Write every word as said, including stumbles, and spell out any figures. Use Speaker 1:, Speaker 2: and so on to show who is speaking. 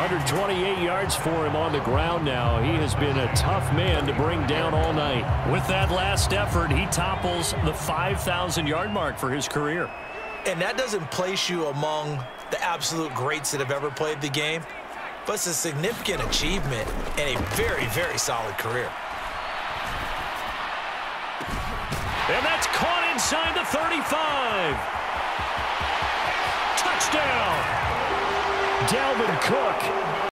Speaker 1: hundred twenty-eight yards for him on the ground now. He has been a tough man to bring down all night. With that last effort, he topples the five thousand yard mark for his career.
Speaker 2: And that doesn't place you among the absolute greats that have ever played the game, but it's a significant achievement and a very, very solid career.
Speaker 1: And that's caught inside the thirty-five. Touchdown, Dalvin Cook.